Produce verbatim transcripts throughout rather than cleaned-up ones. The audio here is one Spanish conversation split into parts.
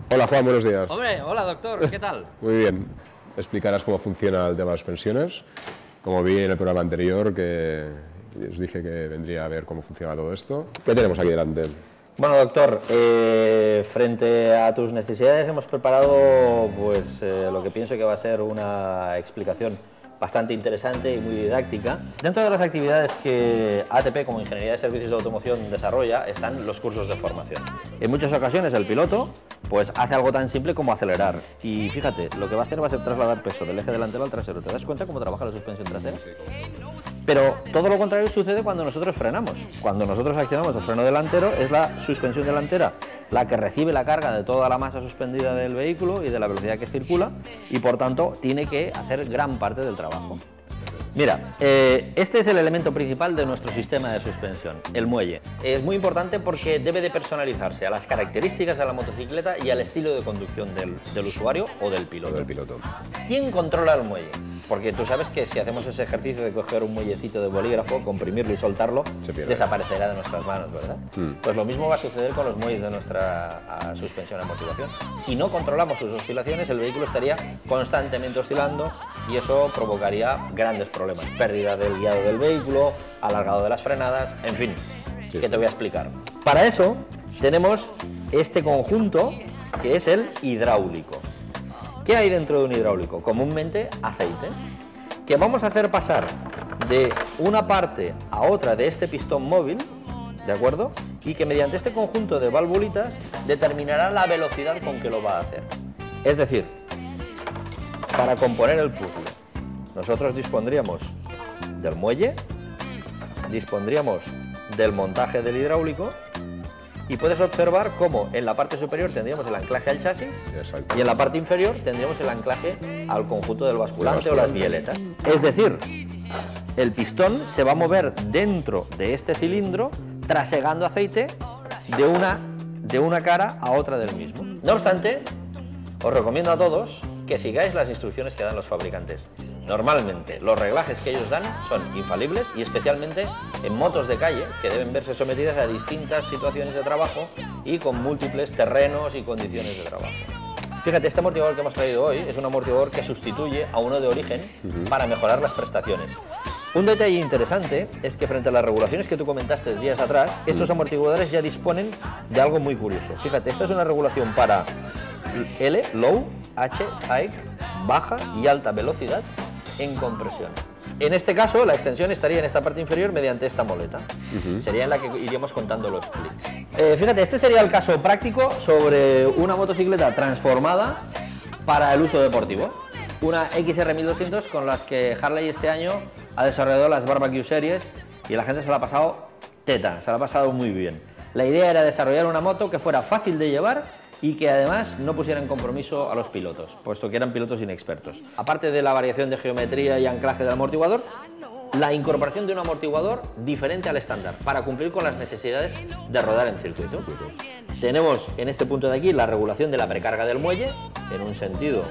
Hola Juan, buenos días. Hombre, hola doctor, ¿qué tal? Muy bien. Explicarás cómo funciona el tema de las suspensiones. Como vi en el programa anterior, que os dije que vendría a ver cómo funciona todo esto. ¿Qué tenemos aquí delante? Bueno, doctor, eh, frente a tus necesidades hemos preparado pues, eh, lo que pienso que va a ser una explicación bastante interesante y muy didáctica. Dentro de las actividades que A T P como Ingeniería de Servicios de Automoción desarrolla están los cursos de formación. En muchas ocasiones el piloto pues hace algo tan simple como acelerar y fíjate, lo que va a hacer va a ser trasladar peso del eje delantero al trasero. ¿Te das cuenta cómo trabaja la suspensión trasera? Pero todo lo contrario sucede cuando nosotros frenamos. Cuando nosotros accionamos el freno delantero es la suspensión delantera la que recibe la carga de toda la masa suspendida del vehículo y de la velocidad que circula y por tanto tiene que hacer gran parte del trabajo. Mira, eh, este es el elemento principal de nuestro sistema de suspensión, el muelle. Es muy importante porque debe de personalizarse a las características de la motocicleta y al estilo de conducción del, del usuario o del piloto. O del piloto. ¿Quién controla el muelle? Porque tú sabes que si hacemos ese ejercicio de coger un muellecito de bolígrafo, comprimirlo y soltarlo, desaparecerá de nuestras manos, ¿verdad? Mm. Pues lo mismo va a suceder con los muelles de nuestra a, suspensión a amortiguación. Si no controlamos sus oscilaciones, el vehículo estaría constantemente oscilando y eso provocaría grandes problemas. Problemas, pérdida del guiado del vehículo, alargado de las frenadas, en fin, sí. Que te voy a explicar. Para eso tenemos este conjunto que es el hidráulico. ¿Qué hay dentro de un hidráulico? Comúnmente aceite, que vamos a hacer pasar de una parte a otra de este pistón móvil, ¿de acuerdo? Y que mediante este conjunto de valvulitas determinará la velocidad con que lo va a hacer. Es decir, para componer el puzzle, nosotros dispondríamos del muelle, dispondríamos del montaje del hidráulico y puedes observar cómo en la parte superior tendríamos el anclaje al chasis. Exacto. Y en la parte inferior tendríamos el anclaje al conjunto del basculante, basculante o las bieletas. Es decir, el pistón se va a mover dentro de este cilindro trasegando aceite de una, de una cara a otra del mismo. No obstante, os recomiendo a todos que sigáis las instrucciones que dan los fabricantes. Normalmente los reglajes que ellos dan son infalibles y especialmente en motos de calle que deben verse sometidas a distintas situaciones de trabajo y con múltiples terrenos y condiciones de trabajo. Fíjate, este amortiguador que hemos traído hoy es un amortiguador que sustituye a uno de origen uh-huh. para mejorar las prestaciones. Un detalle interesante es que frente a las regulaciones que tú comentaste días atrás, estos amortiguadores ya disponen de algo muy curioso. Fíjate, esta es una regulación para L, low, H, high, baja y alta velocidad en compresión. En este caso, la extensión estaría en esta parte inferior mediante esta moleta. Uh-huh. Sería en la que iríamos contando los clics. Eh, fíjate, este sería el caso práctico sobre una motocicleta transformada para el uso deportivo. Una X R mil doscientos con las que Harley este año ha desarrollado las Barbecue Series y la gente se la ha pasado teta, se la ha pasado muy bien. La idea era desarrollar una moto que fuera fácil de llevar y que además no pusiera en compromiso a los pilotos, puesto que eran pilotos inexpertos. Aparte de la variación de geometría y anclaje del amortiguador, la incorporación de un amortiguador diferente al estándar para cumplir con las necesidades de rodar en circuito. Tenemos en este punto de aquí la regulación de la precarga del muelle, en un sentido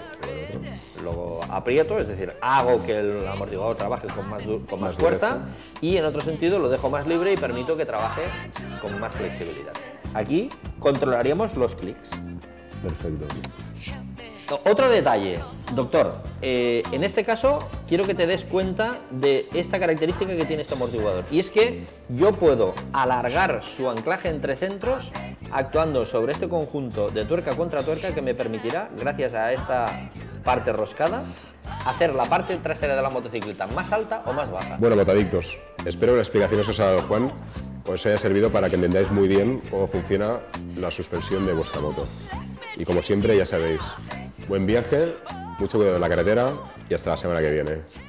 lo aprieto, es decir, hago que el amortiguador trabaje con más, con más fuerza, y en otro sentido lo dejo más libre y permito que trabaje con más flexibilidad. Aquí controlaríamos los clics. Perfecto. Otro detalle, doctor, eh, en este caso quiero que te des cuenta de esta característica que tiene este amortiguador, y es que yo puedo alargar su anclaje entre centros actuando sobre este conjunto de tuerca contra tuerca que me permitirá, gracias a esta parte roscada, hacer la parte trasera de la motocicleta más alta o más baja. Bueno, motadictos, espero que la explicación que os ha dado Juan os haya servido para que entendáis muy bien cómo funciona la suspensión de vuestra moto. Y como siempre, ya sabéis, buen viaje, mucho cuidado en la carretera y hasta la semana que viene.